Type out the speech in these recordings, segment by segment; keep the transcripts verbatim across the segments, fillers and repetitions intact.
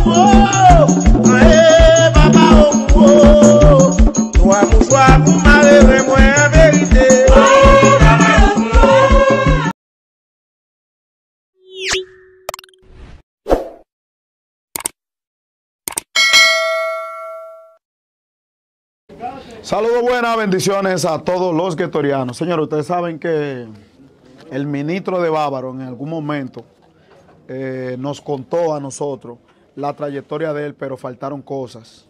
Saludos buenas, bendiciones a todos los guetorianos. Señores, ustedes saben que el ministro de Bávaro en algún momento eh, nos contó a nosotros la trayectoria de él, pero faltaron cosas.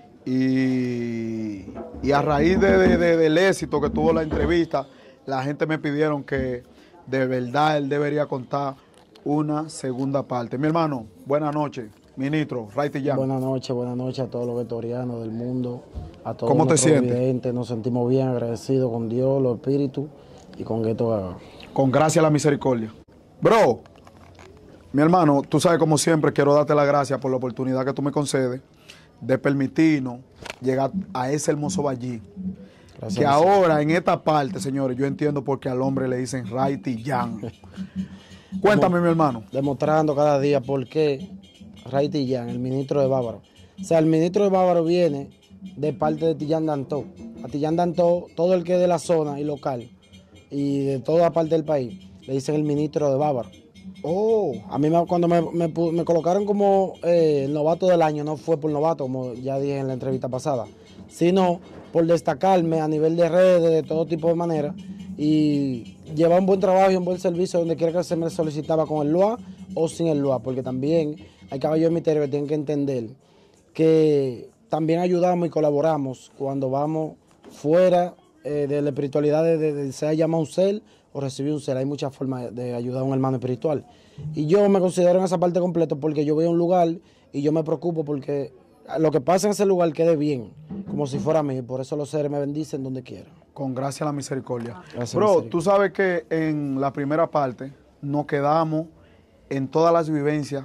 Y, y a raíz de, de, de, del éxito que tuvo la entrevista, la gente me pidieron que de verdad él debería contar una segunda parte. Mi hermano, buenas noches. Ministro, Raiti Jan. Buenas noches, buenas noches a todos los vetorianos del mundo, a todos ¿Cómo te los sientes? videntes. Nos sentimos bien agradecidos con Dios, los espíritus y con Gueto Gaga. Con gracia a la misericordia. Bro, mi hermano, tú sabes, como siempre, quiero darte las gracias por la oportunidad que tú me concedes de permitirnos llegar a ese hermoso valle. Gracias Que a ahora, en esta parte, señores, yo entiendo por qué al hombre le dicen Raiti Jan. Cuéntame, mi hermano. Demostrando cada día por qué Ray Tillán, el ministro de Bávaro. O sea, el ministro de Bávaro viene de parte de Tillán Dantó. A Tillán Dantó, todo el que es de la zona y local y de toda parte del país, le dicen el ministro de Bávaro. Oh. A mí me, cuando me, me, me colocaron como eh, el novato del año, no fue por novato, como ya dije en la entrevista pasada, sino por destacarme a nivel de redes, de todo tipo de maneras, y llevar un buen trabajo y un buen servicio donde quiera que se me solicitaba con el L U A o sin el L U A, porque también hay caballos de misterio que tienen que entender que también ayudamos y colaboramos cuando vamos fuera eh, de la espiritualidad, de, de, de sea llamar un ser o recibir un ser. Hay muchas formas de ayudar a un hermano espiritual. Y yo me considero en esa parte completa porque yo voy a un lugar y yo me preocupo porque lo que pasa en ese lugar quede bien, como si fuera a mí. Por eso los seres me bendicen donde quieran. Con gracia a la misericordia. Gracias, Bro, misericordia. tú sabes que en la primera parte nos quedamos en todas las vivencias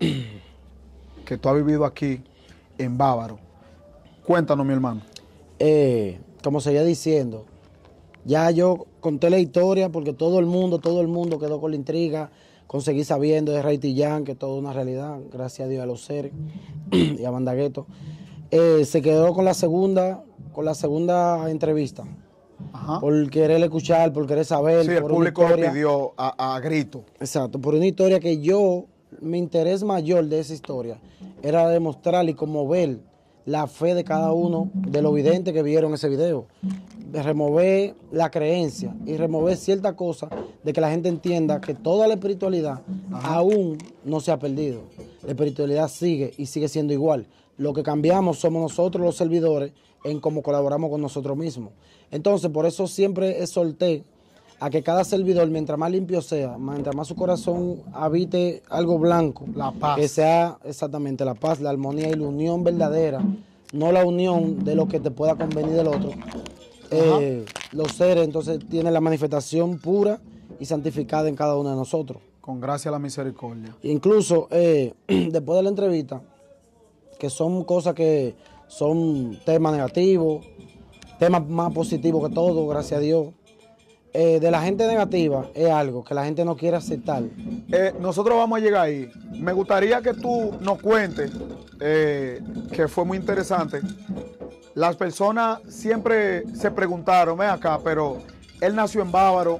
que tú has vivido aquí en Bávaro. Cuéntanos, mi hermano. Eh, como seguía diciendo, ya yo conté la historia porque todo el mundo, todo el mundo quedó con la intriga. Conseguí sabiendo de Ray Tillán que todo es una realidad, gracias a Dios, a los seres y a Bandagueto. Eh, se quedó con la segunda, con la segunda entrevista. Ajá. Por querer escuchar, por querer saber. Sí, el por público una lo historia, pidió a, a grito. Exacto, por una historia que yo, mi interés mayor de esa historia era demostrar y conmover la fe de cada uno de los videntes que vieron ese video. De remover la creencia y remover ciertas cosas de que la gente entienda que toda la espiritualidad Ajá. aún no se ha perdido. La espiritualidad sigue y sigue siendo igual. Lo que cambiamos somos nosotros los servidores en cómo colaboramos con nosotros mismos. Entonces, por eso siempre exhorté a que cada servidor, mientras más limpio sea, mientras más su corazón habite algo blanco, la paz. Que sea exactamente la paz, la armonía y la unión verdadera, no la unión de lo que te pueda convenir del otro. Eh, los seres entonces tienen la manifestación pura y santificada en cada uno de nosotros. Con gracia a la misericordia. Incluso eh, después de la entrevista, que son cosas que son temas negativos, temas más positivos que todo, gracias a Dios. Eh, de la gente negativa es algo que la gente no quiere aceptar. Eh, nosotros vamos a llegar ahí. Me gustaría que tú nos cuentes, eh, que fue muy interesante. Las personas siempre se preguntaron, ven acá, pero él nació en Bávaro,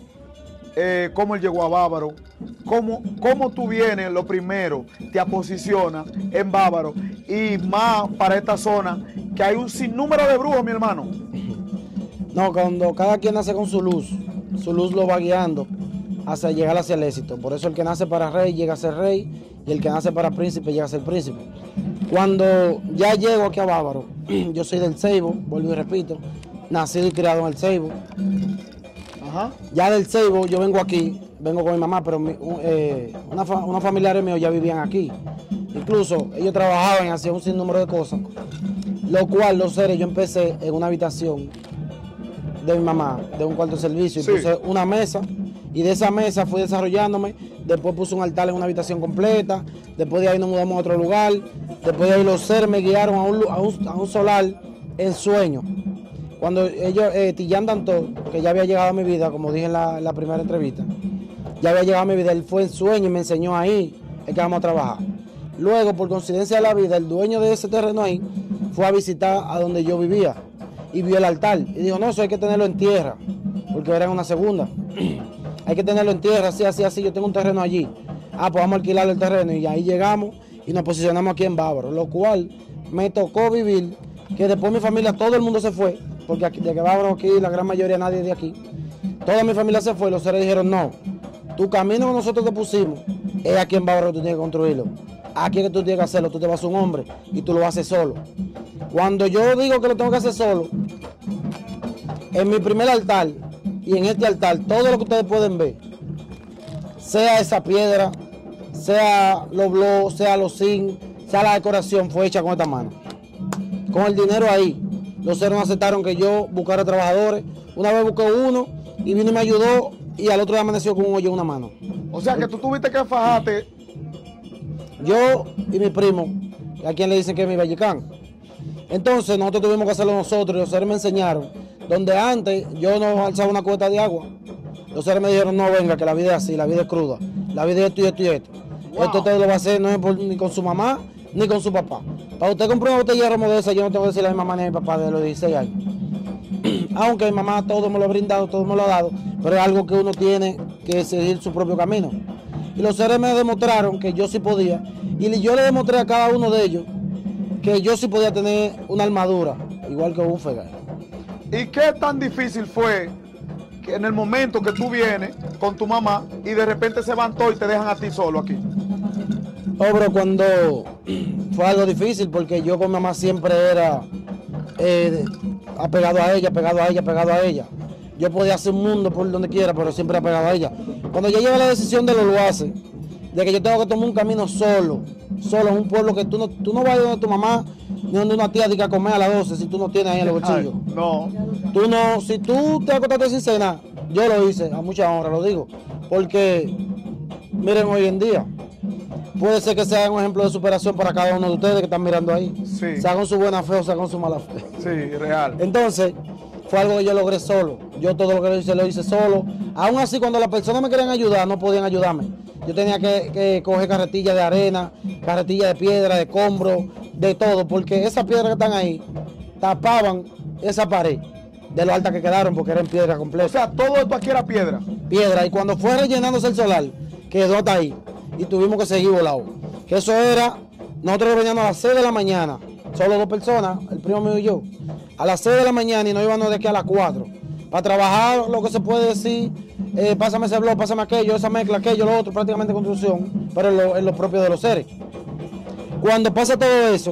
eh, cómo él llegó a Bávaro, cómo, cómo tú vienes, lo primero, te posicionas en Bávaro y más para esta zona, que hay un sinnúmero de brujos, mi hermano. No, cuando cada quien nace con su luz, su luz lo va guiando hacia llegar hacia el éxito. Por eso el que nace para rey llega a ser rey y el que nace para príncipe llega a ser príncipe. Cuando ya llego aquí a Bávaro, yo soy del Ceibo, vuelvo y repito, nacido y criado en el Ceibo. Ajá. Ya del Ceibo yo vengo aquí, vengo con mi mamá, pero mi, eh, una, fa, unos familiares míos ya vivían aquí. Incluso ellos trabajaban y hacían un sinnúmero de cosas, lo cual los seres yo empecé en una habitación de mi mamá, de un cuarto de servicio, y sí. Puse una mesa, y de esa mesa fui desarrollándome, después puse un altar en una habitación completa, después de ahí nos mudamos a otro lugar, después de ahí los seres me guiaron a un, a un, a un solar en sueño. Cuando ellos, eh, Tillán Dantó, que ya había llegado a mi vida, como dije en la, la primera entrevista, ya había llegado a mi vida, él fue en sueño y me enseñó ahí, es que vamos a trabajar. Luego, por coincidencia de la vida, el dueño de ese terreno ahí fue a visitar a donde yo vivía y vio el altar. Y dijo, no, eso hay que tenerlo en tierra, porque era en una segunda. Hay que tenerlo en tierra, así, así, así, yo tengo un terreno allí. Ah, pues vamos a alquilar el terreno. Y ahí llegamos y nos posicionamos aquí en Bávaro, lo cual me tocó vivir, que después mi familia, todo el mundo se fue, porque aquí, de que Bávaro aquí, la gran mayoría, nadie de aquí. Toda mi familia se fue, los seres dijeron, no, tu camino que nosotros te pusimos es aquí en Bávaro que tú tienes que construirlo. Aquí es que tú tienes que hacerlo, tú te vas a un hombre y tú lo haces solo. Cuando yo digo que lo tengo que hacer solo, en mi primer altar y en este altar, todo lo que ustedes pueden ver, sea esa piedra, sea los blogs, sea los zinc, sea la decoración, fue hecha con esta mano. Con el dinero ahí, los seres no aceptaron que yo buscara trabajadores. Una vez busqué uno y vino y me ayudó y al otro día amaneció con un hoyo en una mano. O sea que tú tuviste que fajarte. Yo y mi primo, a quien le dicen que es mi vallecán. Entonces nosotros tuvimos que hacerlo nosotros y los seres me enseñaron. Donde antes yo no alzaba una cuota de agua, los seres me dijeron, no venga, que la vida es así, la vida es cruda, la vida es esto y esto y esto. Wow. Esto usted lo va a hacer no es por, ni con su mamá ni con su papá. Para usted comprar una botella de romo de esa, yo no tengo que decirle a mi mamá ni a mi papá de los dieciséis años. Aunque mi mamá todo me lo ha brindado, todo me lo ha dado, pero es algo que uno tiene que seguir su propio camino. Y los seres me demostraron que yo sí podía, y yo le demostré a cada uno de ellos que yo sí podía tener una armadura, igual que un fegal. ¿Y qué tan difícil fue que en el momento que tú vienes con tu mamá y de repente se van todos y te dejan a ti solo aquí? Oh, pero cuando fue algo difícil, porque yo con mi mamá siempre era eh, apegado a ella, apegado a ella, apegado a ella. Yo podía hacer un mundo por donde quiera, pero siempre apegado a ella. Cuando yo llevé la decisión de lo lo hace, de que yo tengo que tomar un camino solo, solo en un pueblo que tú no, tú no vas donde tu mamá, ni donde una tía diga a comer a las doce si tú no tienes ahí en el bolsillo. Ay, no. Tú no, si tú te acostaste sin cena, yo lo hice, a mucha honra lo digo, porque miren hoy en día, puede ser que sea un ejemplo de superación para cada uno de ustedes que están mirando ahí, sí. Sea con su buena fe o sea con su mala fe. Sí, real. Entonces, fue algo que yo logré solo, yo todo lo que lo hice lo hice solo, aún así cuando las personas me querían ayudar no podían ayudarme. Yo tenía que, que coger carretillas de arena, carretillas de piedra, de escombro, de todo, porque esas piedras que están ahí tapaban esa pared de lo alta que quedaron porque eran piedra completa. O sea, todo esto aquí era piedra. Piedra, y cuando fue rellenándose el solar, quedó hasta ahí y tuvimos que seguir volado. Que eso era, nosotros veníamos a las seis de la mañana, solo dos personas, el primo mío y yo, a las seis de la mañana y nos íbamos de aquí a las cuatro, para trabajar lo que se puede decir, eh, pásame ese blog, pásame aquello, esa mezcla, aquello, lo otro, prácticamente construcción, pero en lo, en lo propio de los seres. Cuando pasa todo eso,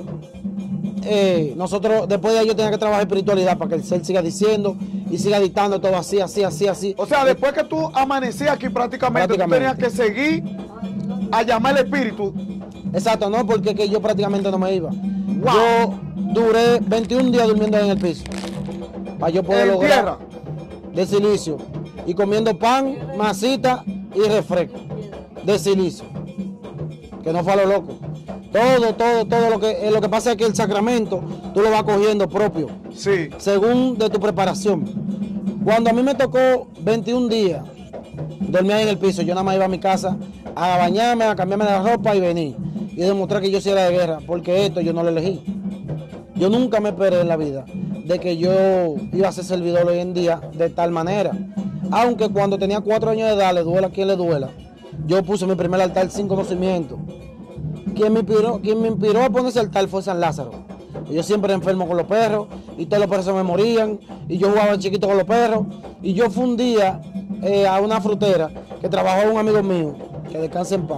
eh, nosotros, después de ahí yo tenía que trabajar espiritualidad para que el ser siga diciendo y siga dictando todo así, así, así, así. O sea, después que tú amanecías aquí prácticamente, prácticamente. tú tenías que seguir a llamar al espíritu. Exacto, no, porque que yo prácticamente no me iba. Wow. Yo duré veintiún días durmiendo en el piso para yo poder ¿En lograr tierra? De silicio y comiendo pan, masita y refresco de silicio, que no fue a lo loco. Todo, todo, todo lo que, eh, lo que pasa es que el sacramento tú lo vas cogiendo propio, sí, según de tu preparación. Cuando a mí me tocó veintiún días, dormía en el piso, yo nada más iba a mi casa a bañarme, a cambiarme la ropa y venir. Y demostrar que yo sí era de guerra, porque esto yo no lo elegí. Yo nunca me esperé en la vida de que yo iba a ser servidor hoy en día de tal manera. Aunque cuando tenía cuatro años de edad, le duela a quien le duela, yo puse mi primer altar sin conocimiento. Quien me inspiró, quien me inspiró a poner ese altar fue San Lázaro. Yo siempre enfermo con los perros y todos los perros se me morían y yo jugaba chiquito con los perros. Y yo fui un día eh, a una frutera que trabajó un amigo mío, que descansa en paz.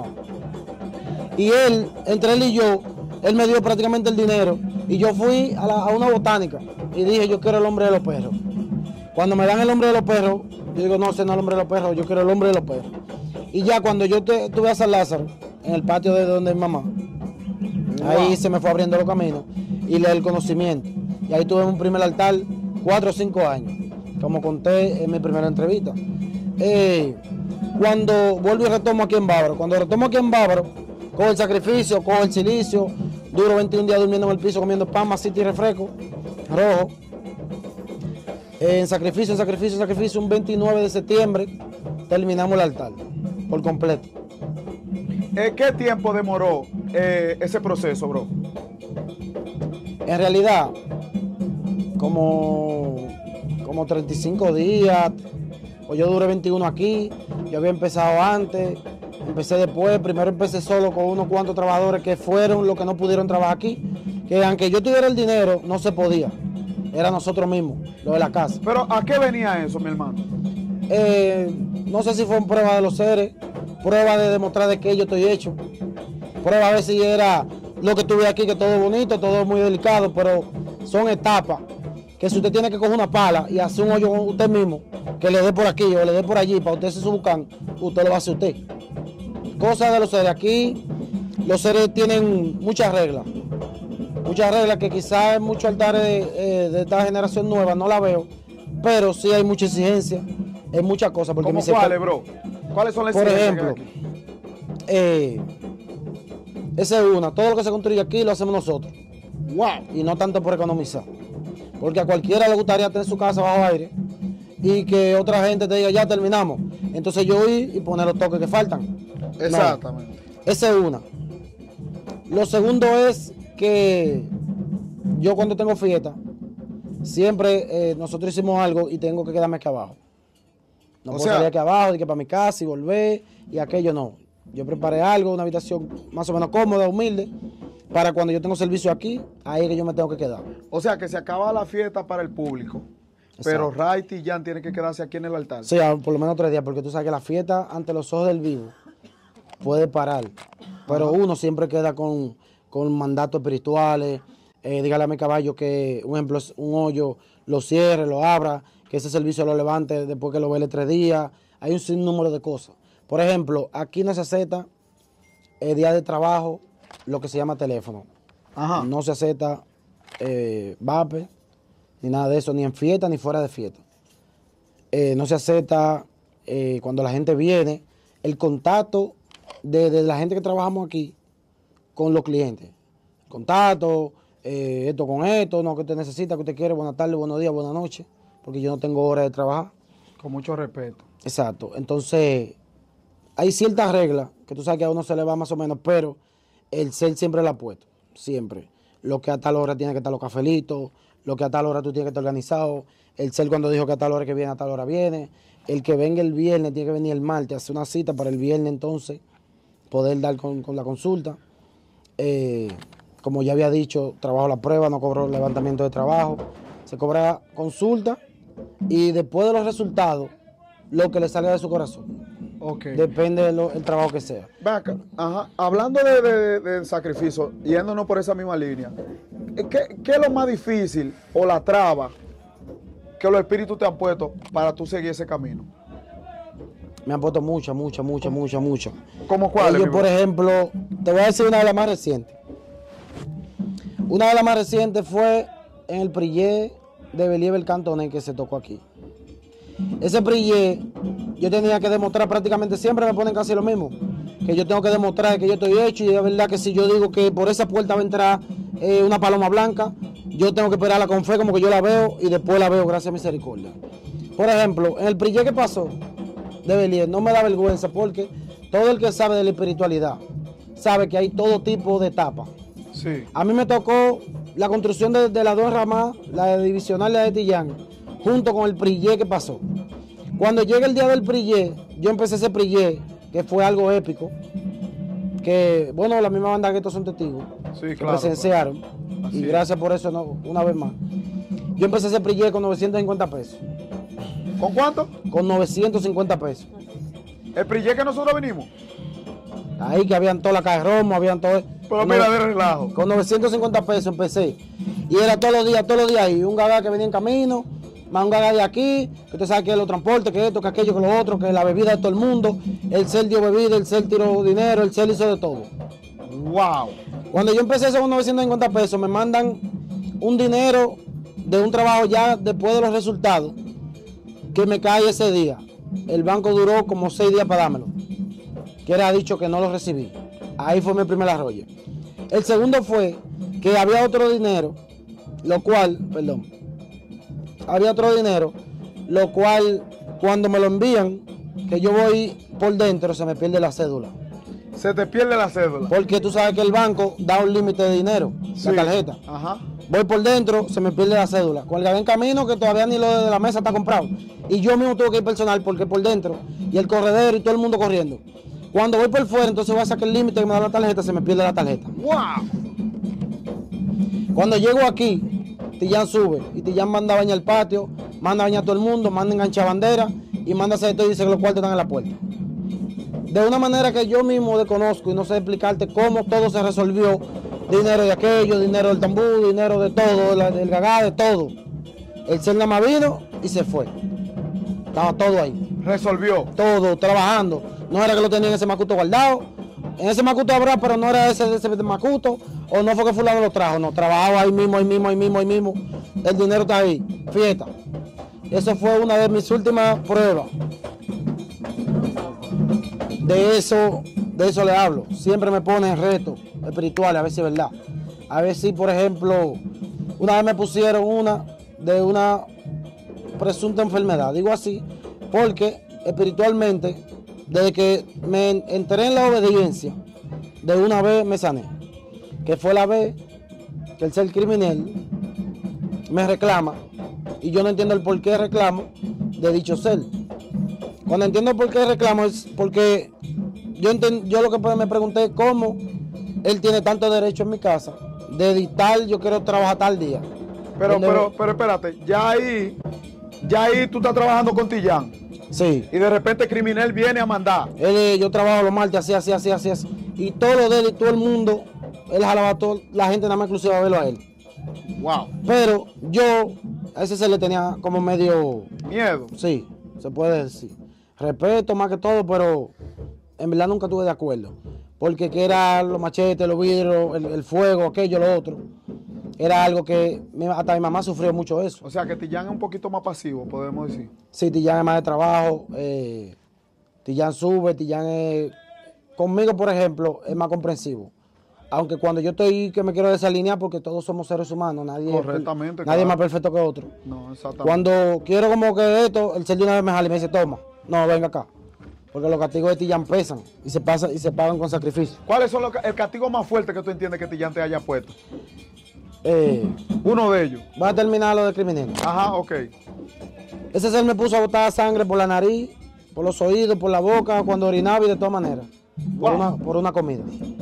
Y él, entre él y yo, él me dio prácticamente el dinero y yo fui a, la, a una botánica y dije, yo quiero el hombre de los perros. Cuando me dan el hombre de los perros, yo digo, no, ese no es el hombre de los perros, yo quiero el hombre de los perros. Y ya cuando yo te, tuve a San Lázaro, en el patio de donde mi mamá, wow. Ahí se me fue abriendo los caminos y le di el conocimiento. Y ahí tuve un primer altar, cuatro o cinco años, como conté en mi primera entrevista. Eh, cuando vuelvo y retomo aquí en Bávaro, cuando retomo aquí en Bávaro, cojo el sacrificio, cojo el silicio, duro veintiún días durmiendo en el piso, comiendo pan, masita y refresco, rojo. Eh, en sacrificio, en sacrificio, en sacrificio, un veintinueve de septiembre, terminamos el altar, por completo. eh, ¿qué tiempo demoró eh, ese proceso, bro? En realidad, como, como treinta y cinco días, o yo duré veintiuno aquí, yo había empezado antes, empecé después, primero empecé solo con unos cuantos trabajadores que fueron los que no pudieron trabajar aquí, que aunque yo tuviera el dinero, no se podía, era nosotros mismos, los de la casa. Pero ¿a qué venía eso, mi hermano? Eh, no sé si fue en prueba de los seres, prueba de demostrar de qué yo estoy hecho, prueba a ver si era lo que tuve aquí, que todo es bonito, todo es muy delicado, pero son etapas, que si usted tiene que coger una pala y hacer un hoyo con usted mismo, que le dé por aquí o le dé por allí, para usted hacer su bucán, usted lo va a hacer usted. Cosas de los seres, aquí los seres tienen muchas reglas, muchas reglas que quizás en muchos altares de, de esta generación nueva no la veo, pero sí hay mucha exigencia, hay muchas cosas. Porque ¿Cómo cuáles, bro? ¿Cuáles son las Por exigencias ejemplo, que hay aquí? eh, esa es una, todo lo que se construye aquí lo hacemos nosotros. Wow. Y no tanto por economizar. Porque a cualquiera le gustaría tener su casa bajo aire y que otra gente te diga, ya terminamos. Entonces yo ir y poner los toques que faltan. Exactamente. No, esa es una. Lo segundo es que yo cuando tengo fiesta, siempre eh, nosotros hicimos algo y tengo que quedarme aquí abajo. No O puedo sea, salir aquí abajo, de que para mi casa y volver y aquello no. Yo preparé algo, una habitación más o menos cómoda, humilde, para cuando yo tengo servicio aquí, ahí es que yo me tengo que quedar. O sea, que se acaba la fiesta para el público, Exacto. pero Wright y Jan tienen que quedarse aquí en el altar. Sí, por lo menos tres días, porque tú sabes que la fiesta ante los ojos del vivo puede parar, pero uno siempre queda con, con mandatos espirituales. Eh, dígale a mi caballo que, un ejemplo, un hoyo lo cierre, lo abra, que ese servicio lo levante después que lo vele tres días. Hay un sinnúmero de cosas. Por ejemplo, aquí no se acepta el día de trabajo lo que se llama teléfono. Ajá. No se acepta eh, vape, ni nada de eso, ni en fiesta ni fuera de fiesta. Eh, no se acepta eh, cuando la gente viene, el contacto de, de la gente que trabajamos aquí con los clientes. Contacto, eh, esto con esto, no que usted necesita, que usted quiere, buenas tardes, buenos días, buenas noches, porque yo no tengo hora de trabajar. Con mucho respeto. Exacto. Entonces, hay ciertas reglas que tú sabes que a uno se le va más o menos, pero el ser siempre lo ha puesto, siempre. Lo que a tal hora tiene que estar los cafelitos, lo que a tal hora tú tienes que estar organizado, el ser cuando dijo que a tal hora que viene, a tal hora viene, el que venga el viernes tiene que venir el martes, hacer una cita para el viernes entonces poder dar con, con la consulta. Eh, como ya había dicho, trabajo la prueba, no cobro levantamiento de trabajo, se cobra consulta y después de los resultados, lo que le salga de su corazón. Okay. Depende del trabajo que sea. Vaca, ajá. Hablando de, de, de sacrificio, yéndonos por esa misma línea, ¿qué, ¿qué es lo más difícil o la traba que los espíritus te han puesto para tú seguir ese camino? Me han puesto muchas, muchas, muchas, muchas, muchas. ¿Cómo cuáles? Ellos, por ejemplo, te voy a decir una de las más recientes. Una de las más recientes fue en el Prillé de Believer Cantoné que se tocó aquí. Ese Prillé, yo tenía que demostrar prácticamente, siempre me ponen casi lo mismo, que yo tengo que demostrar que yo estoy hecho, y es verdad que si yo digo que por esa puerta va a entrar eh, una paloma blanca, yo tengo que esperarla con fe como que yo la veo y después la veo gracias a misericordia. Por ejemplo, en el Prillé que pasó de Believer, no me da vergüenza porque todo el que sabe de la espiritualidad sabe que hay todo tipo de etapas. Sí. A mí me tocó la construcción de, de las dos ramas, la divisional y la de Tillán, junto con el Prillé que pasó. Cuando llega el día del Prillé, yo empecé ese Prillé, que fue algo épico, que, bueno, la misma banda que estos son testigos, Sí, que claro, presenciaron, claro. y Así gracias por eso, no, una vez más. Yo empecé ese Prillé con novecientos cincuenta pesos. ¿Con cuánto? Con novecientos cincuenta pesos. El Prillé que nosotros venimos. Ahí que habían toda la caja de romo, habían todo. Pero mira, de relajo. Con novecientos cincuenta pesos empecé. Y era todos los días, todos los días. Y un gaga que venía en camino, más un gaga de aquí, que usted sabe que los transportes, que esto, que aquello, que lo otro, que la bebida de todo el mundo. El cel dio bebida, el cel tiró dinero, el cel hizo de todo. Wow. Cuando yo empecé eso con novecientos cincuenta pesos, me mandan un dinero de un trabajo ya después de los resultados, que me cae ese día. El banco duró como seis días para dármelo, que era dicho que no lo recibí. Ahí fue mi primer arroyo. El segundo fue que había otro dinero, lo cual, perdón, había otro dinero, lo cual cuando me lo envían, que yo voy por dentro, se me pierde la cédula. Se te pierde la cédula. Porque tú sabes que el banco da un límite de dinero, Sí. la tarjeta. Ajá. Voy por dentro, se me pierde la cédula. Cuando en camino, que todavía ni lo de la mesa está comprado. Y yo mismo tuve que ir personal porque por dentro, y el corredero y todo el mundo corriendo. Cuando voy por fuera, entonces voy a sacar el límite que me da la tarjeta, se me pierde la tarjeta. ¡Wow! Cuando llego aquí, Tillán sube y Tillán manda a bañar el patio, manda a bañar a todo el mundo, manda a enganchar bandera y manda a hacer todo y dice que los cuartos están en la puerta. De una manera que yo mismo desconozco y no sé explicarte cómo todo se resolvió. Dinero de aquello, dinero del tambú, dinero de todo, la- del gagá, de todo. El ser nada más vino y se fue. Estaba todo ahí, Resolvió. todo, trabajando. No era que lo tenía en ese macuto guardado. En ese macuto habrá, pero no era ese de ese macuto. O no fue que fulano lo trajo, no. Trabajaba ahí mismo, ahí mismo, ahí mismo, ahí mismo. El dinero está ahí, fiesta. Eso fue una de mis últimas pruebas. De eso, de eso le hablo. Siempre me ponen retos espirituales, a ver si es verdad. A ver si, por ejemplo, una vez me pusieron una de una presunta enfermedad. Digo así, porque espiritualmente, desde que me enteré en la obediencia, de una vez me sané. Que fue la vez que el ser criminal me reclama, y yo no entiendo el por qué reclamo de dicho ser. Cuando entiendo por qué reclamo es porque yo, enten- yo lo que me pregunté es cómo él tiene tanto derecho en mi casa de dictar, yo quiero trabajar tal día. Pero, Donde- pero, pero espérate, ya ahí, ya ahí tú estás trabajando con Tillán. Sí. Y de repente el criminal viene a mandar. Él, eh, yo trabajo los martes así, así, así, así, así. Y todo lo de él y todo el mundo, él jalaba a toda la gente nada más inclusive a verlo a él. Wow. Pero yo, a ese se le tenía como medio, Miedo. sí, se puede decir. Respeto más que todo, pero en verdad nunca estuve de acuerdo. Porque que era los machetes, los vidrios, el, el fuego, aquello, lo otro. Era algo que mi- hasta mi mamá sufrió mucho eso. O sea que Tillán es un poquito más pasivo, podemos decir. Sí, Tillán es más de trabajo, eh, Tillán sube, Tillán es... Conmigo, por ejemplo, es más comprensivo. Aunque cuando yo estoy que me quiero desalinear, porque todos somos seres humanos, nadie, Correctamente, es, nadie es claro. más perfecto que otro. No, exactamente. Cuando quiero como que esto, el ser de una vez me jala y me dice, toma, no, venga acá. Porque los castigos de Tillán pesan y se, pasa, y se pagan con sacrificio. ¿Cuáles son los, ca- el castigo más fuerte que tú entiendes que Tillán te haya puesto? Eh, Uno de ellos. voy a terminar lo de criminal. Ajá, ok. Ese ser me puso a botar sangre por la nariz, por los oídos, por la boca, cuando orinaba y de todas maneras. Por, Wow. una, por una comida.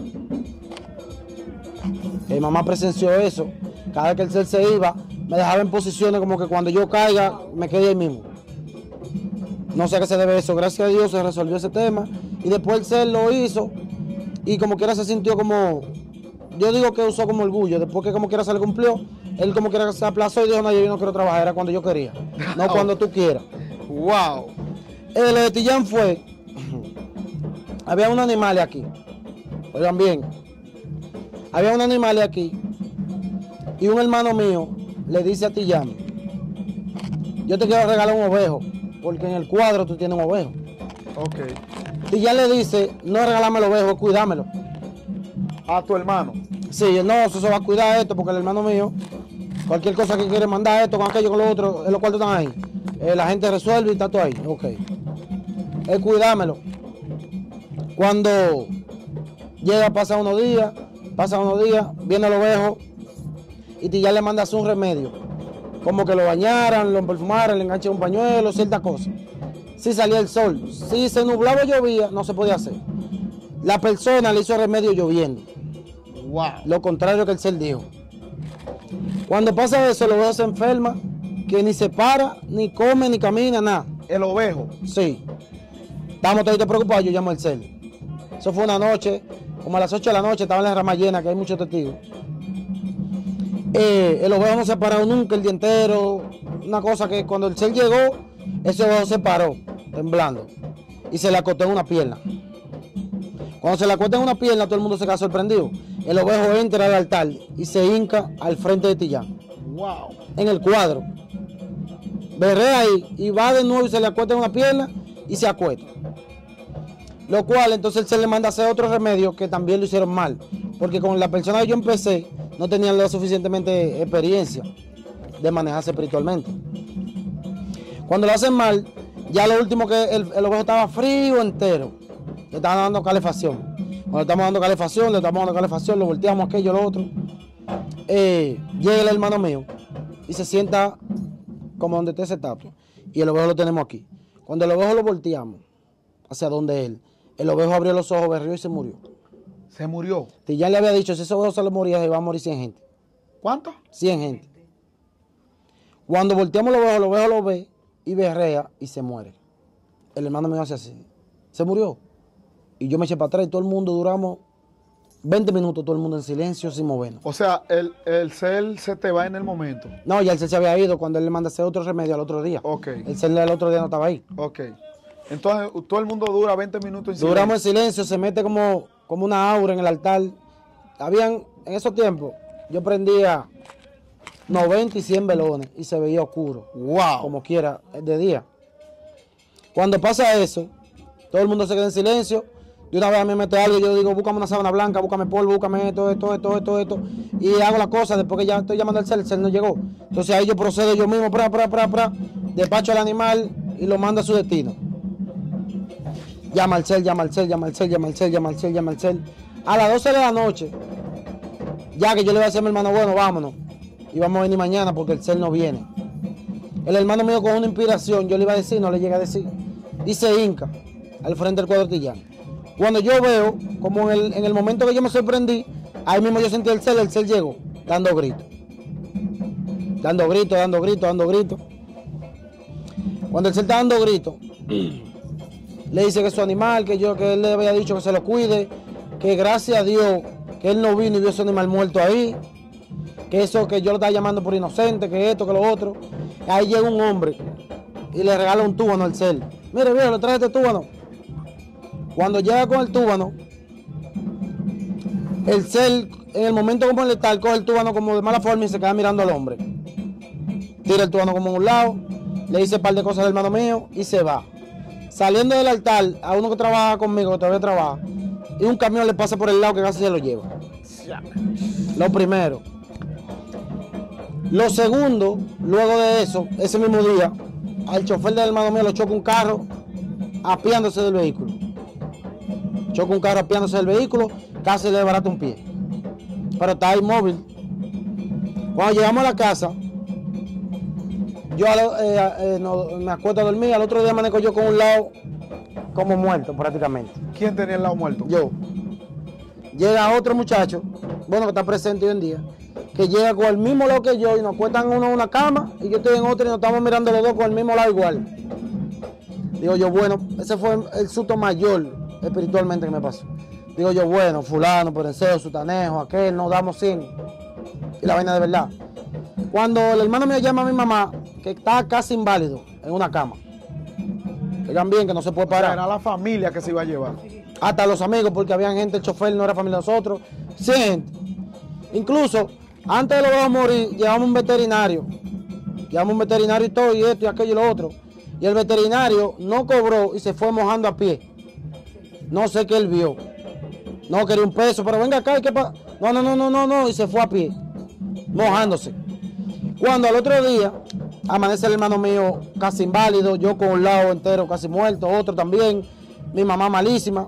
Mi mamá presenció eso. Cada vez que el ser se iba, me dejaba en posiciones como que cuando yo caiga, me quedé ahí mismo. No sé a qué se debe eso. Gracias a Dios se resolvió ese tema. Y después el ser lo hizo. Y como quiera se sintió como... Yo digo que usó como orgullo. Después que como quiera se le cumplió, él como quiera se aplazó y dijo, no, yo no quiero trabajar. Era cuando yo quería. No cuando tú quieras. Wow. Eh, lo de Tillán fue... Había un animal aquí. Oigan bien. Había un animal aquí. Y un hermano mío le dice a Tillán, yo te quiero regalar un ovejo, porque en el cuadro tú tienes un ovejo. Ok. Tillán le dice, no regálame el ovejo, cuídamelo. A tu hermano. Sí, él, no, eso se va a cuidar esto, porque el hermano mío, cualquier cosa que quiere mandar esto, con aquello, con lo otro, en los cuartos están ahí. Eh, la gente resuelve y está todo ahí. Ok. Él cuídamelo. Cuando llega, pasa unos días, pasa unos días, viene el ovejo y Tillán le manda a hacer un remedio. Como que lo bañaran, lo perfumaran, le enganchen un pañuelo, ciertas cosas. Si salía el sol, si se nublaba o llovía, no se podía hacer. La persona le hizo el remedio lloviendo. Wow. Lo contrario que el ser dijo. Cuando pasa eso, el ovejo se enferma, que ni se para, ni come, ni camina, nada. El ovejo. Sí. Estábamos todos preocupados, yo llamo al cel. Eso fue una noche, como a las ocho de la noche, estaba en la rama llena, que hay muchos testigos. Eh, el ovejo no se ha parado nunca el día entero. Una cosa que cuando el cel llegó, ese ovejo se paró, temblando. Y se le acostó en una pierna. Cuando se le acostó en una pierna, todo el mundo se queda sorprendido. El ovejo entra al altar y se hinca al frente de Tillán. Wow. En el cuadro. Berré ahí y va de nuevo y se le acuesta en una pierna y se acuesta. Lo cual entonces él se le manda a hacer otro remedio que también lo hicieron mal. Porque con la persona que yo empecé no tenían la suficientemente experiencia de manejarse espiritualmente. Cuando lo hacen mal, ya lo último que el, el ovejo estaba frío entero. Le estaban dando calefacción. Cuando le estamos dando calefacción, le estamos dando calefacción, lo volteamos aquello, lo otro. Eh, llega el hermano mío y se sienta como donde está ese estatua. Y el ovejo lo tenemos aquí. Cuando el ovejo lo volteamos hacia donde él, el ovejo abrió los ojos, berrió y se murió. ¿Se murió? Y ya le había dicho, si ese ovejo se le moría, se iba a morir cien gente. ¿Cuánto? cien gente. Cuando volteamos el ovejo, el ovejo lo ve y berrea y se muere. El hermano mío hace así. Se murió. Y yo me eché para atrás y todo el mundo duramos veinte minutos, todo el mundo en silencio, sin movernos. O sea, el, el cel se te va en el momento. No, ya el cel se había ido cuando él le manda hacer otro remedio al otro día. Ok. El cel del otro día no estaba ahí. Ok. Entonces, todo el mundo dura veinte minutos en Duramos silencio. en silencio, se mete como, como una aura en el altar. Habían, en esos tiempos, yo prendía noventa y cien velones y se veía oscuro. Wow. Como quiera, de día. Cuando pasa eso, todo el mundo se queda en silencio. De una vez a mí me mete algo y yo digo, búscame una sábana blanca, búscame polvo, búscame esto, esto, esto, esto, esto. Y hago la cosa, después que ya estoy llamando al cel, el cel no llegó. Entonces ahí yo procedo yo mismo, pra, pra, pra, pra, despacho al animal y lo mando a su destino. Llama al cel, llama al cel, llama al cel, llama al cel, llama al cel, llama al cel. A las doce de la noche, ya que yo le voy a decir a mi hermano, bueno, vámonos. Y vamos a venir mañana porque el cel no viene. El hermano mío con una inspiración, yo le iba a decir, no le llega a decir. Y se hinca al frente del cuadro Tillán. Cuando yo veo, como en el, en el momento que yo me sorprendí, ahí mismo yo sentí el cel, el cel llegó, dando gritos. Dando gritos, dando gritos, dando gritos. Cuando el cel está dando gritos, le dice que es su animal, que yo, que él le había dicho que se lo cuide, que gracias a Dios que él no vino y vio ese animal muerto ahí, que eso que yo lo estaba llamando por inocente, que esto, que lo otro. Ahí llega un hombre y le regala un túbano al cel. Mire, viejo, le trae este túbano. Cuando llega con el túbano, el cel, en el momento como letal, coge el túbano como de mala forma y se queda mirando al hombre. Tira el túbano como a un lado, le dice un par de cosas al hermano mío y se va. Saliendo del altar, a uno que trabaja conmigo, que todavía trabaja, y un camión le pasa por el lado que casi se lo lleva. Lo primero. Lo segundo, luego de eso, ese mismo día, al chofer del hermano mío lo choca un carro apiándose del vehículo. Choca un carro apiándose del vehículo, casi le desbarata un pie. Pero está inmóvil. Cuando llegamos a la casa, yo eh, eh, no, me acuesto a dormir, al otro día amanezco yo con un lado como muerto prácticamente. ¿Quién tenía el lado muerto? Yo. Llega otro muchacho, bueno, que está presente hoy en día, que llega con el mismo lado que yo y nos cuestan uno en una cama y yo estoy en otra y nos estamos mirando los dos con el mismo lado igual. Digo yo, bueno, ese fue el susto mayor espiritualmente que me pasó. Digo yo, bueno, fulano, perenceo, sutanejo, aquel, nos damos cien. Y la vaina de verdad. Cuando el hermano mío llama a mi mamá, que está casi inválido en una cama. Oigan bien, que no se puede parar. Era la familia que se iba a llevar. Hasta los amigos, porque había gente, el chofer no era familia de nosotros. cien gente. Incluso, antes de lo de morir, llevamos un veterinario. Llevamos un veterinario y todo, y esto y aquello y lo otro. Y el veterinario no cobró y se fue mojando a pie. No sé qué él vio. No quería un peso, pero venga acá, ¿y qué pasa? No, no, no, no, no, no, y se fue a pie, mojándose. Cuando al otro día amanece el hermano mío casi inválido, yo con un lado entero casi muerto, otro también, mi mamá malísima.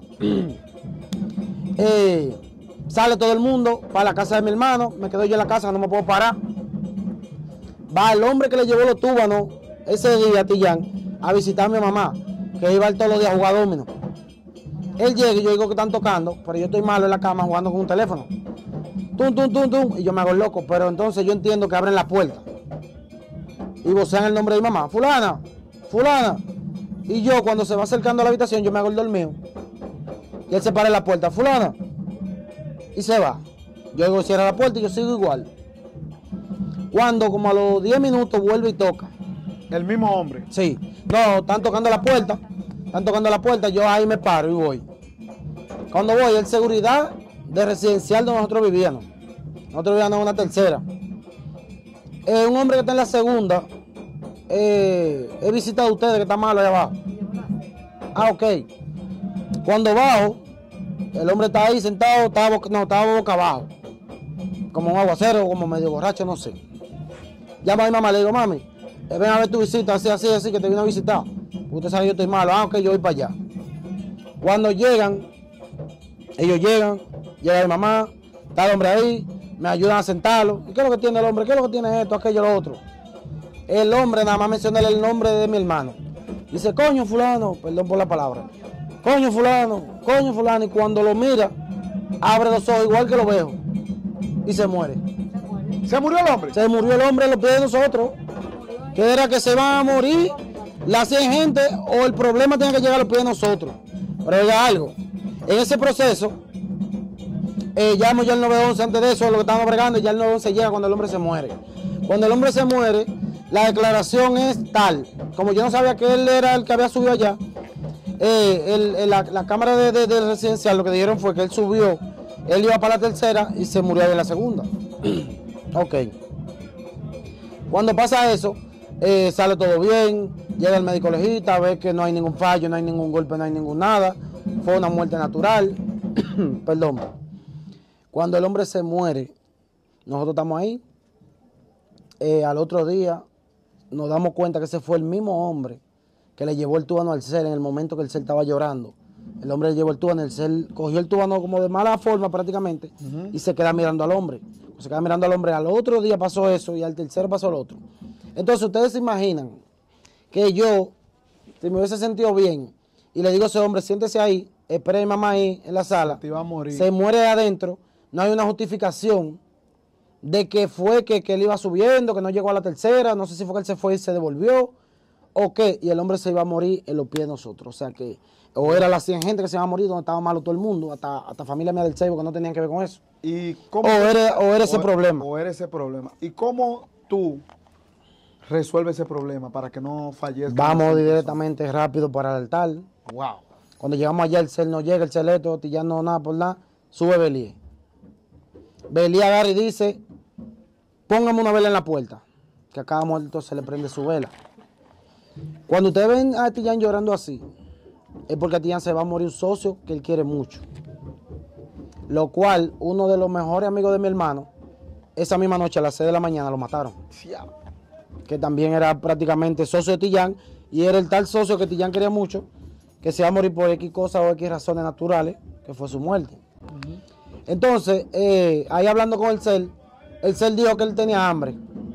eh, sale todo el mundo para la casa de mi hermano, me quedo yo en la casa, no me puedo parar. Va el hombre que le llevó los túbanos ese día a Tillán a visitar a mi mamá, que iba todos los días a jugar domino. Él llega y yo digo que están tocando, pero yo estoy malo en la cama jugando con un teléfono. Tum, tum, tum, tum, y yo me hago el loco, pero entonces yo entiendo que abren la puerta. Y vocean el nombre de mi mamá, fulana, fulana. Y yo cuando se va acercando a la habitación, yo me hago el dormido. Y él se para en la puerta, fulana. Y se va. Yo digo, cierra la puerta y yo sigo igual. Cuando como a los diez minutos vuelve y toca. El mismo hombre. Sí. No, están tocando la puerta. Están tocando la puerta, yo ahí me paro y voy. Cuando voy, es seguridad de residencial donde nosotros vivíamos. Nosotros vivíamos en una tercera. Eh, un hombre que está en la segunda, eh, he visitado a ustedes que está malo allá abajo. Ah, ok. Cuando bajo, el hombre está ahí sentado, estaba boca, no, estaba boca abajo. Como un aguacero, como medio borracho, no sé. Llamo a mi mamá, le digo, mami, ven a ver tu visita, así, así, así, que te vino a visitar. Usted sabe que yo estoy malo, ah, ok, yo voy para allá. Cuando llegan, Ellos llegan, llega mi mamá, está el hombre ahí, me ayudan a sentarlo. ¿Y qué es lo que tiene el hombre? ¿Qué es lo que tiene esto, aquello, lo otro? El hombre nada más menciona el nombre de mi hermano. Dice, coño fulano, perdón por la palabra. Coño fulano, coño fulano. Y cuando lo mira, abre los ojos igual que lo veo. Y se muere. ¿Se murió el hombre? Se murió el hombre en los pies de nosotros. Que era que se van a morir las cien gente o el problema tiene que llegar a los pies de nosotros. Pero oiga algo. En ese proceso, eh, llamo ya el nueve once antes de eso, lo que estábamos bregando, ya el nueve once llega cuando el hombre se muere. Cuando el hombre se muere, la declaración es tal. Como yo no sabía que él era el que había subido allá, eh, el, el, la, la cámara de, de, de residencial lo que dijeron fue que él subió, él iba para la tercera y se murió ahí en la segunda. Ok. Cuando pasa eso, eh, sale todo bien, llega el médico legista, ve que no hay ningún fallo, no hay ningún golpe, no hay ningún nada. Fue una muerte natural. Perdón. Cuando el hombre se muere, nosotros estamos ahí. Eh, al otro día nos damos cuenta que ese fue el mismo hombre que le llevó el túbano al cel en el momento que el cel estaba llorando. El hombre le llevó el túbano, el cel cogió el túbano como de mala forma prácticamente uh-huh. y se queda mirando al hombre. Se queda mirando al hombre. Al otro día pasó eso y al tercero pasó el otro. Entonces ustedes se imaginan que yo, si me hubiese sentido bien y le digo a ese hombre, siéntese ahí, espere a mi mamá ahí en la sala, te iba a morir. Se muere de adentro, no hay una justificación de que fue que, que él iba subiendo, que no llegó a la tercera, no sé si fue que él se fue y se devolvió, o qué, y el hombre se iba a morir en los pies de nosotros. O sea que, o era las cien gente que se iba a morir donde estaba malo todo el mundo, hasta, hasta familia mía del Ceibo que no tenían que ver con eso. ¿Y cómo, o, era, o era ese o, problema. O era ese problema. ¿Y cómo tú resuelves ese problema para que no fallezca? Vamos directamente persona? rápido para el altar. Wow. Cuando llegamos allá, el cel no llega, el celeto, ya no nada por nada, sube Belí. Belí agarra y dice, póngame una vela en la puerta, que acá muerto se le prende su vela. Cuando ustedes ven a Tillán llorando así, es porque a Tillán se va a morir un socio que él quiere mucho. Lo cual, uno de los mejores amigos de mi hermano, esa misma noche a las seis de la mañana lo mataron. Que también era prácticamente socio de Tillán, y era el tal socio que Tillán quería mucho, que se va a morir por X cosas o X razones naturales, que fue su muerte. Uh-huh. Entonces, eh, ahí hablando con el cel, el cel dijo que él tenía hambre.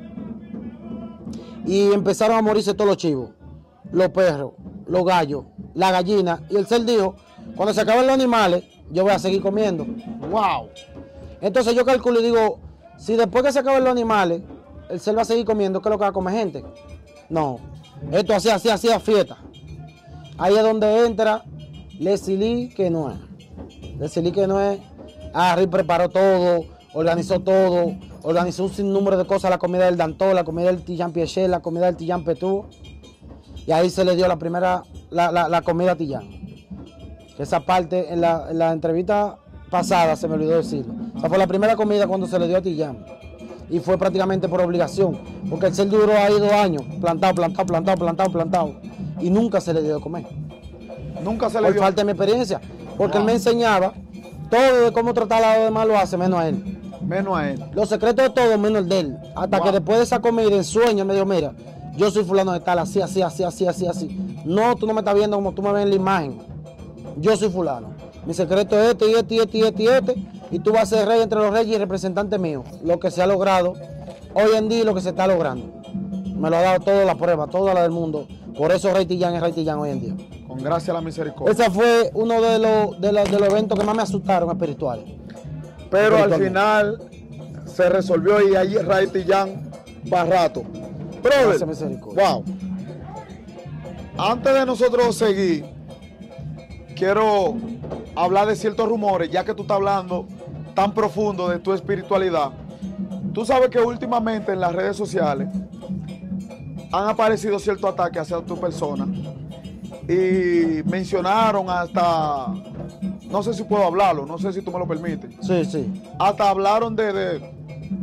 Y empezaron a morirse todos los chivos, los perros, los gallos, la gallina. Y el cel dijo, cuando se acaben los animales, yo voy a seguir comiendo. ¡Wow! Entonces yo calculo y digo, si después que se acaben los animales, el cel va a seguir comiendo, ¿qué es lo que va a comer gente? No. Esto así, así, así, a fiesta. Ahí es donde entra Leslie que no es. Leslie que no es. Harry preparó todo, organizó todo, organizó un sinnúmero de cosas, la comida del Dantó, la comida del Tillán Piechel, la comida del Tillán Petú. Y ahí se le dio la primera, la, la, la comida a Tillán. Que esa parte, en la, en la entrevista pasada, se me olvidó decirlo. O sea, fue la primera comida cuando se le dio a Tillán. Y fue prácticamente por obligación. Porque el cel duró ahí dos años, plantado, plantado, plantado, plantado, plantado. Y nunca se le dio de comer. Nunca se le por dio. Por falta de mi experiencia. Porque wow. él me enseñaba todo de cómo tratar a los demás, lo hace, menos a él. Menos a él. Los secretos de todo, menos el de él. Hasta wow. que después de esa comida, en sueño, me dijo, mira, yo soy fulano de tal, así, así, así, así, así, así. No, tú no me estás viendo como tú me ves en la imagen. Yo soy fulano. Mi secreto es este, y este, y este, y este, y este. Y tú vas a ser rey entre los reyes y representante mío. Lo que se ha logrado hoy en día y lo que se está logrando. Me lo ha dado toda la prueba, toda la del mundo. Por eso Rey Tillán es Rey Tillán hoy en día. Con gracia a la misericordia. Ese fue uno de los, de, los, de los eventos que más me asustaron espirituales. Pero al final se resolvió y ahí Rey Tillán para rato. Brother, wow. Antes de nosotros seguir, quiero hablar de ciertos rumores, ya que tú estás hablando tan profundo de tu espiritualidad. Tú sabes que últimamente en las redes sociales han aparecido ciertos ataques hacia tu persona y mencionaron hasta, no sé si puedo hablarlo, no sé si tú me lo permites. Sí, sí. Hasta hablaron de de,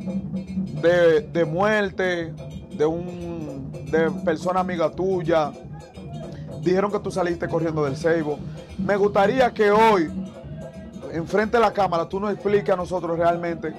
de, de muerte, de un de persona amiga tuya. Dijeron que tú saliste corriendo del Ceibo. Me gustaría que hoy, enfrente de la cámara, tú nos expliques a nosotros realmente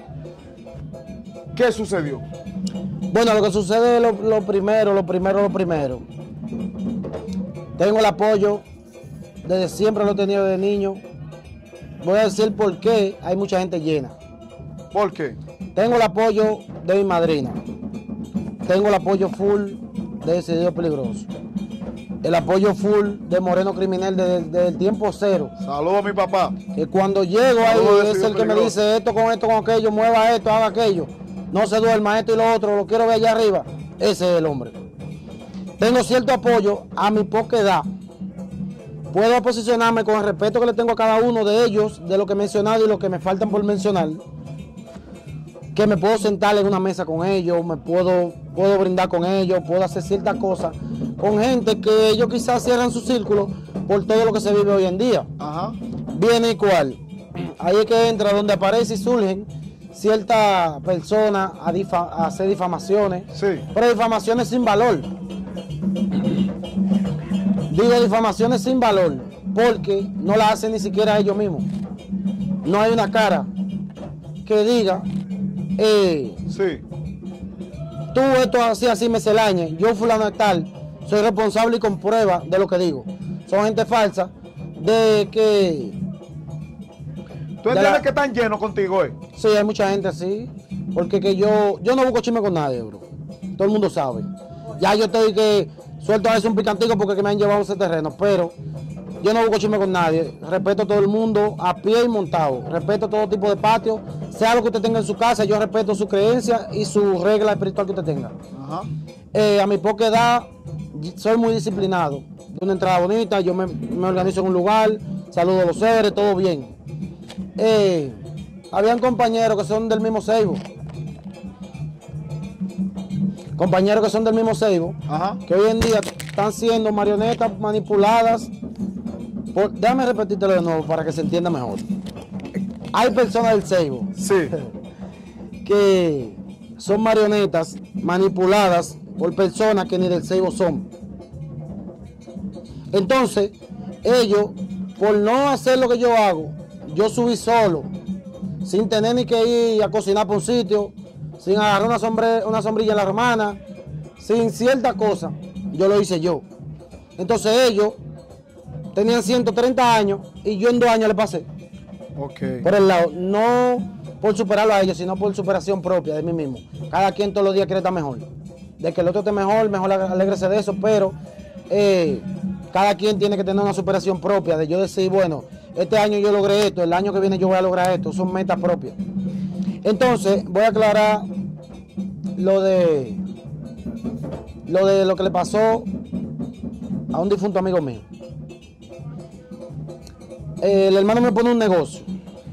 qué sucedió. Bueno, lo que sucede es lo, lo primero, lo primero, lo primero. Tengo el apoyo, desde siempre lo he tenido de niño, voy a decir por qué hay mucha gente llena. ¿Por qué? Tengo el apoyo de mi madrina. Tengo el apoyo full de Decidido Peligroso. El apoyo full de Moreno Criminal desde, desde el tiempo cero. Saludos a mi papá. Que cuando llego ahí es el que me dice esto con esto, con aquello, mueva esto, haga aquello. No se duerma esto y lo otro, lo quiero ver allá arriba. Ese es el hombre. Tengo cierto apoyo a mi poca edad. Puedo posicionarme con el respeto que le tengo a cada uno de ellos, de lo que he mencionado y lo que me faltan por mencionar. Que me puedo sentar en una mesa con ellos, me puedo, puedo brindar con ellos, puedo hacer ciertas cosas con gente que ellos quizás cierran su círculo por todo lo que se vive hoy en día. Ajá. Viene igual. Ahí es que entra donde aparece y surgen ciertas personas a, difa a hacer difamaciones, sí. Pero difamaciones sin valor. Digo difamaciones sin valor porque no la hacen ni siquiera ellos mismos. No hay una cara que diga Eh, sí. tú esto así, así me celañe, yo fulano de tal, soy responsable y con prueba de lo que digo. Son gente falsa de que... ¿Tú entiendes la... que están llenos contigo, eh? Sí, hay mucha gente así, porque que yo, yo no busco chisme con nadie, bro. Todo el mundo sabe. Ya yo estoy que suelto a veces un picantico porque que me han llevado a ese terreno, pero yo no busco chisme con nadie. Respeto a todo el mundo, a pie y montado. Respeto todo tipo de patio. Sea lo que usted tenga en su casa, yo respeto su creencia y su regla espiritual que usted tenga. Ajá. Eh, a mi poca edad, soy muy disciplinado. De una entrada bonita, yo me, me organizo en un lugar, saludo a los seres, todo bien. Eh, habían compañeros que son del mismo ceibo. Compañeros que son del mismo ceibo, Ajá. Que hoy en día están siendo marionetas manipuladas. Por, déjame repetírtelo de nuevo para que se entienda mejor. Hay personas del ceibo, sí, que son marionetas manipuladas por personas que ni del ceibo son. Entonces, ellos, por no hacer lo que yo hago, yo subí solo, sin tener ni que ir a cocinar por un sitio, sin agarrar una, sombre, una sombrilla en la romana, sin cierta cosa, yo lo hice yo. Entonces ellos tenían ciento treinta años y yo en dos años le pasé. Okay. Por el lado, no por superarlo a ellos, sino por superación propia de mí mismo. Cada quien todos los días quiere estar mejor. De que el otro esté mejor, mejor alégrese de eso, pero eh, cada quien tiene que tener una superación propia. De yo decir, bueno, este año yo logré esto, el año que viene yo voy a lograr esto. Son metas propias. Entonces, voy a aclarar lo de lo de lo que le pasó a un difunto amigo mío. El hermano me pone un negocio,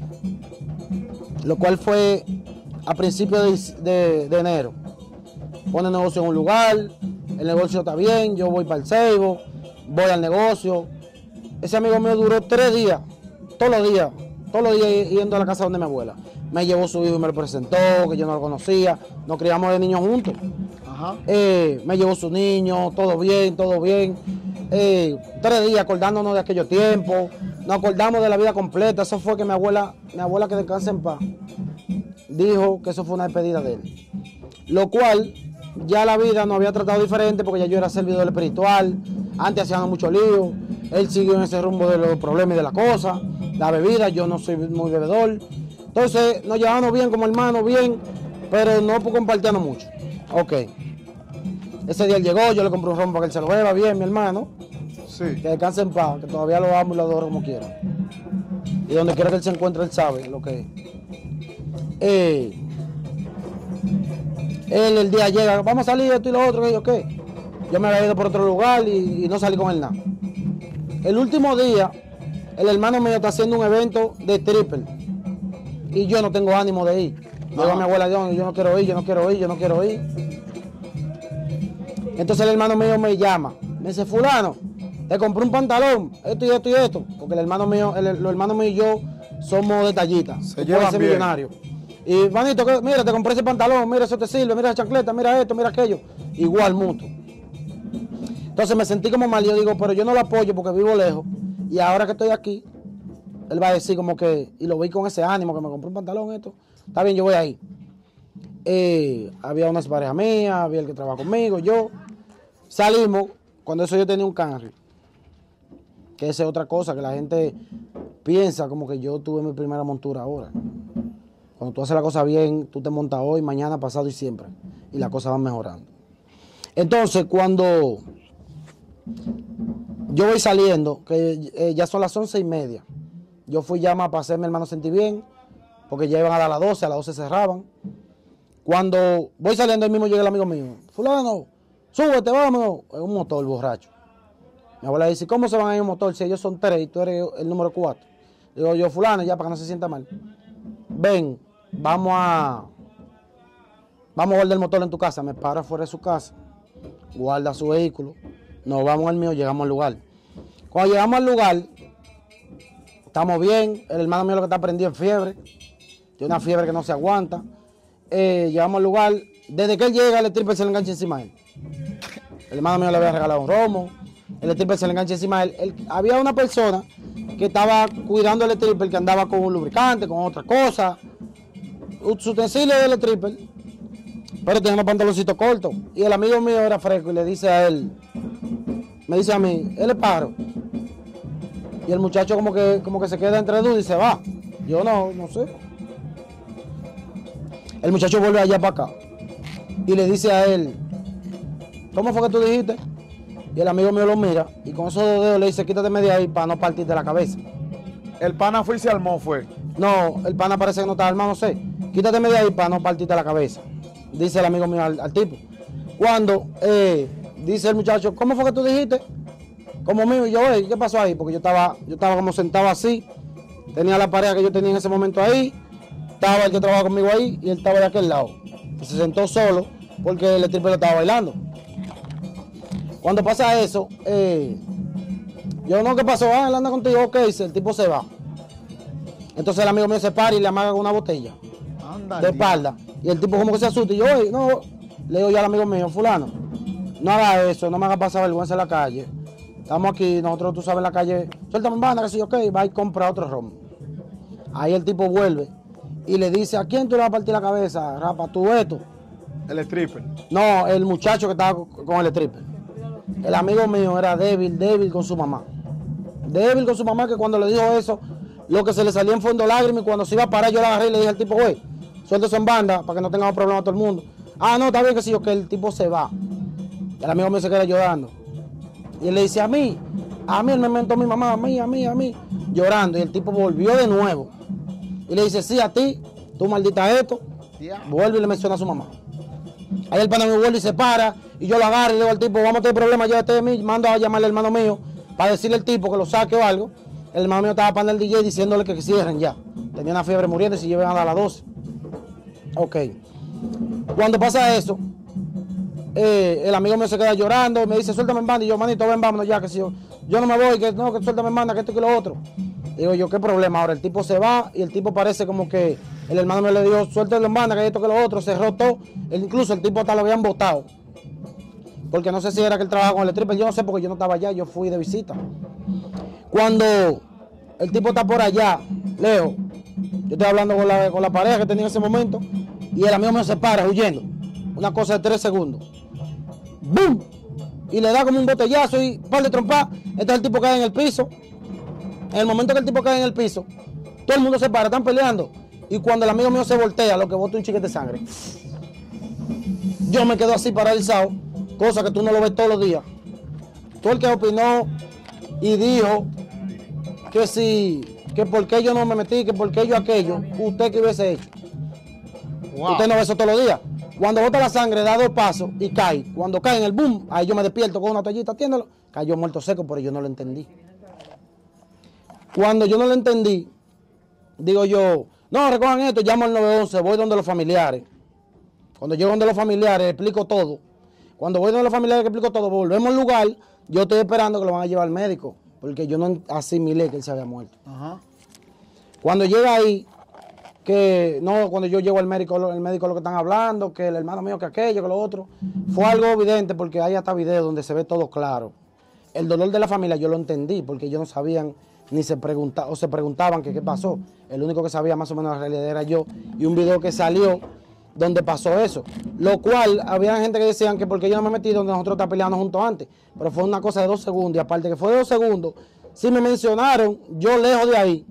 lo cual fue a principios de, de, de enero. Pone el negocio en un lugar, el negocio está bien, yo voy para el ceibo, voy al negocio. Ese amigo mío duró tres días, todos los días, todos los días yendo a la casa donde mi abuela. Me llevó su hijo y me lo presentó, que yo no lo conocía, nos criamos de niños juntos. Ajá. Eh, me llevó su niño, todo bien, todo bien. Eh, tres días acordándonos de aquellos tiempos, nos acordamos de la vida completa. Eso fue que mi abuela, mi abuela que descansa en paz, dijo que eso fue una despedida de él. Lo cual, ya la vida nos había tratado diferente porque ya yo era servidor espiritual, antes hacíamos mucho lío, él siguió en ese rumbo de los problemas y de la cosa, la bebida, yo no soy muy bebedor. Entonces nos llevamos bien como hermanos, bien, pero no compartíamos mucho. Ok. Ese día él llegó, yo le compré un ron para que él se lo beba bien, mi hermano. Sí. Que descanse en paz, que todavía lo amo y lo adoro como quiera. Y donde quiera que él se encuentre, él sabe lo que es. Eh, él el día llega, vamos a salir esto y lo otro, que yo qué. Yo me había ido por otro lugar y, y no salí con él nada. El último día, el hermano mío está haciendo un evento de triple. Y yo no tengo ánimo de ir. Yo a mi abuela, yo, yo no quiero ir, yo no quiero ir, yo no quiero ir. Entonces el hermano mío me llama, me dice, fulano, te compré un pantalón, esto y esto y esto, porque el hermano mío, el, los hermanos míos y yo somos detallistas, se llevan bien. Millonario. Y manito, mira, te compré ese pantalón, mira, eso te sirve, mira esa chancleta, mira esto, mira aquello, igual mutuo. Entonces me sentí como mal, yo digo, pero yo no lo apoyo porque vivo lejos, y ahora que estoy aquí, él va a decir como que, y lo vi con ese ánimo, que me compré un pantalón, esto, está bien, yo voy ahí. Eh, había unas parejas mías, había el que trabaja conmigo, yo. Salimos, cuando eso yo tenía un Camry, que esa es otra cosa, que la gente piensa como que yo tuve mi primera montura ahora. Cuando tú haces la cosa bien, tú te montas hoy, mañana, pasado y siempre. Y las cosas van mejorando. Entonces, cuando yo voy saliendo, que eh, ya son las once y media, yo fui ya más para hacer mi hermano sentir bien, porque ya iban a dar las doce, a las doce cerraban. Cuando voy saliendo, ahí mismo llega el amigo mío. Fulano, súbete, vámonos. Es un motor borracho. Mi abuela dice, ¿cómo se van a ir un motor si ellos son tres y tú eres el número cuatro? Digo yo, fulano, ya para que no se sienta mal. Ven, vamos a... Vamos a guardar el motor en tu casa. Me paro afuera de su casa, guarda su vehículo, nos vamos al mío, llegamos al lugar. Cuando llegamos al lugar, estamos bien, el hermano mío lo que está prendido en fiebre, tiene una fiebre que no se aguanta. Eh, llegamos al lugar, desde que él llega, el stripper se le engancha encima de él. El hermano mío le había regalado un romo, el stripper se le engancha encima de él. él. Había una persona que estaba cuidando al stripper, que andaba con un lubricante, con otra cosa, su utensilio del stripper, pero tenía unos pantaloncitos cortos. Y el amigo mío era fresco y le dice a él, me dice a mí, él es paro. Y el muchacho como que, como que se queda entre dudas y se va. Yo no, no sé. El muchacho vuelve allá para acá y le dice a él, ¿cómo fue que tú dijiste? Y el amigo mío lo mira y con esos dos dedos le dice, quítate de ahí para no partirte la cabeza. El pana fue y se armó, fue. No, el pana parece que no está armado, no sé. Quítate de ahí para no partirte la cabeza, dice el amigo mío al, al tipo. Cuando eh, dice el muchacho, ¿cómo fue que tú dijiste? Como mío, y yo, hey, ¿qué pasó ahí? Porque yo estaba, yo estaba como sentado así, tenía la pareja que yo tenía en ese momento ahí, estaba el que trabajaba conmigo ahí y él estaba de aquel lado. Y se sentó solo porque el stripper estaba bailando. Cuando pasa eso, eh, yo no, ¿qué pasó? Ah, él anda contigo, ok, el tipo se va. Entonces el amigo mío se para y le amaga con una botella Anda, de espalda. Y el tipo como que se asusta y yo, hey, no, le digo yo al amigo mío, fulano, no haga eso, no me haga pasar vergüenza en la calle. Estamos aquí, nosotros, tú sabes, en la calle, suéltame en banda, que sí, ok, va y compra otro ron. Ahí el tipo vuelve y le dice, ¿a quién tú le vas a partir la cabeza, rapa, tú esto? El stripper. No, el muchacho que estaba con el stripper. El amigo mío era débil, débil con su mamá. Débil con su mamá, que cuando le dijo eso, lo que se le salía en fondo lágrimas, y cuando se iba a parar yo la agarré y le dije al tipo, güey, suéltese en banda para que no tengamos problemas todo el mundo. Ah, no, está bien que sí, que el tipo se va. El amigo mío se queda llorando. Y él le dice, a mí, a mí, él me mentó a mi mamá, a mí, a mí, a mí, llorando. Y el tipo volvió de nuevo. Y le dice, sí, a ti, tú maldita esto. Yeah. Vuelve y le menciona a su mamá. Ahí el pana me vuelve y se para, y yo lo agarro y le digo al tipo, vamos a tener problemas, llévate de mí, mando a llamarle al hermano mío, para decirle al tipo que lo saque o algo. El hermano mío estaba para el D J diciéndole que, que cierren ya. Tenía una fiebre muriendo y se llevan a dar a las doce. Ok. Cuando pasa eso, eh, el amigo mío se queda llorando, me dice, suéltame en banda, y yo, manito, ven, vámonos ya, que si yo, yo no me voy, que no, que suéltame en banda, que esto y que lo otro. Digo yo, ¿qué problema? Ahora el tipo se va y el tipo parece como que el hermano me le dijo, suéltalo en banda, que esto, que lo otro, cerró todo. Él, incluso el tipo hasta lo habían botado. Porque no sé si era que él trabajaba con el stripper, yo no sé porque yo no estaba allá, yo fui de visita. Cuando el tipo está por allá, lejos, yo estoy hablando con la, con la pareja que tenía en ese momento, y el amigo me se para huyendo. Una cosa de tres segundos. ¡Bum! Y le da como un botellazo y un par de trompas. Entonces el tipo cae en el piso. En el momento que el tipo cae en el piso, todo el mundo se para, están peleando. Y cuando el amigo mío se voltea, lo que bota un chiquete de sangre. Yo me quedo así paralizado, cosa que tú no lo ves todos los días. Todo el que opinó y dijo que si, que por qué yo no me metí, que por qué yo aquello, usted que hubiese hecho. Wow. Usted no ve eso todos los días. Cuando bota la sangre, da dos pasos y cae. Cuando cae en el boom, ahí yo me despierto con una toallita, atiéndelo. Cayó muerto seco, pero yo no lo entendí. Cuando yo no lo entendí, digo yo, no, recojan esto, llamo al nueve once, voy donde los familiares. Cuando llego donde los familiares, explico todo. Cuando voy donde los familiares, explico todo, volvemos al lugar, yo estoy esperando que lo van a llevar al médico, porque yo no asimilé que él se había muerto. Ajá. Cuando llega ahí, que no, cuando yo llego al médico, el médico lo que están hablando, que el hermano mío que aquello, que lo otro, fue algo evidente porque hay hasta videos donde se ve todo claro. El dolor de la familia yo lo entendí, porque ellos no sabían ni se preguntaban, o se preguntaban que qué pasó. El único que sabía más o menos la realidad era yo, y un video que salió donde pasó eso. Lo cual, había gente que decían que porque yo no me metí donde nosotros estábamos peleando juntos antes, pero fue una cosa de dos segundos, y aparte que fue de dos segundos, si me mencionaron, yo lejos de ahí,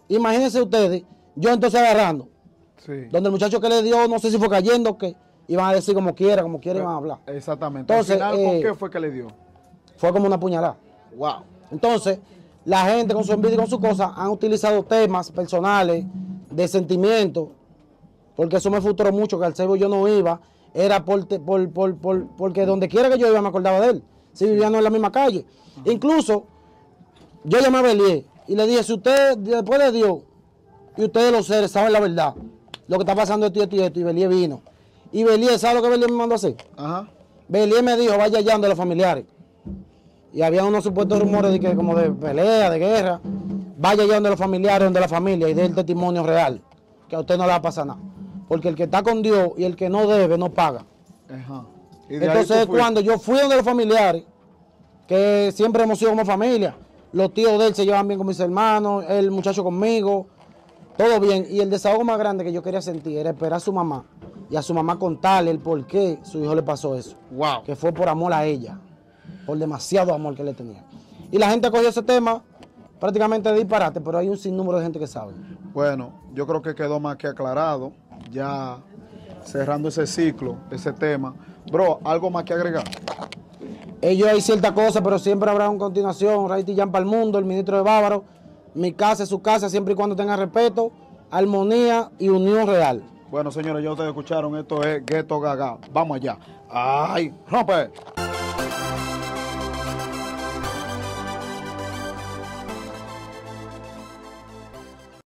Imagínense ustedes, yo entonces agarrando, Sí. donde el muchacho que le dio, no sé si fue cayendo o qué, iban a decir como quiera, como quiera iban a hablar. Exactamente. Entonces, Al final, ¿con eh, qué fue que le dio? Fue como una puñalada. Wow. Entonces, la gente con su envidia y con sus cosas han utilizado temas personales, de sentimientos, porque eso me frustró mucho, que al cebo yo no iba, era por, por, por, por, porque donde quiera que yo iba me acordaba de él, si vivíamos en la misma calle. Uh-huh. Incluso, yo llamé a Belier y le dije, si usted, después de Dios, y ustedes los seres saben la verdad, lo que está pasando esto y esto y esto, y Belier vino. Y Belier, ¿sabe lo que Belier me mandó a hacer? Ajá. Belier me dijo, vaya allá donde los familiares. Y había unos supuestos rumores de que como de pelea, de guerra. Vaya allá donde los familiares, donde la familia y dé el testimonio real. Que a usted no le va a pasar nada. Porque el que está con Dios y el que no debe, no paga. Ajá. ¿Y de Entonces cuando yo fui donde los familiares, que siempre hemos sido como familia, los tíos de él se llevan bien con mis hermanos, el muchacho conmigo, todo bien. Y el desahogo más grande que yo quería sentir era esperar a su mamá y a su mamá contarle el por qué su hijo le pasó eso. Wow. Que fue por amor a ella, por demasiado amor que le tenía. Y la gente cogió ese tema prácticamente de disparate, pero hay un sinnúmero de gente que sabe. Bueno, yo creo que quedó más que aclarado, ya cerrando ese ciclo, ese tema. Bro, ¿algo más que agregar? Ellos hay ciertas cosas, pero siempre habrá una continuación. Raiti Jan para el mundo, el ministro de Bávaro. Mi casa es su casa, siempre y cuando tenga respeto, armonía y unión real. Bueno, señores, ya ustedes escucharon, esto es Ghetto Gaga. Vamos allá. ¡Ay! ¡Rompe!